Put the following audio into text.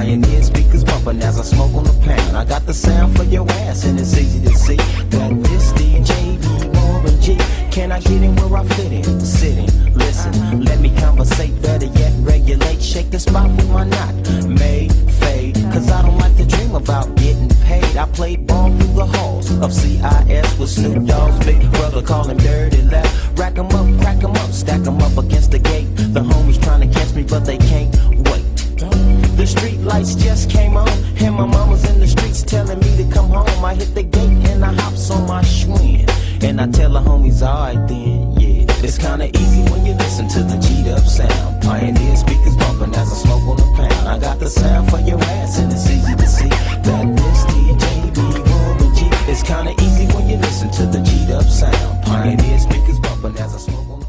Pioneer speakers bumping as I smoke on the pound. I got the sound for your ass and it's easy to see that this DJ be Warren G. Can I get in where I fit in? Sit in, listen, let me conversate, better yet regulate. Shake the spot with my knot, made, fade. Cause I don't like to dream about getting paid. I played ball through the halls of CIS with Snoop Dogg's big brother, call him Dirty Left. Rack 'em up, crack 'em up, stack 'em up against the gate. The homies trying to catch me but they can't wait. The street lights just came on, and my mama's in the streets telling me to come home. I hit the gate and I hops on my Schwinn, and I tell the homies, alright then, yeah. It's kinda easy when you listen to the G'd up sound. Pioneer speakers bumping as I smoke on the pound. I got the sound for your ass and it's easy to see that this DJ be Warren G. It's kinda easy when you listen to the G'd up sound. Pioneer speakers bumping as I smoke on the pound.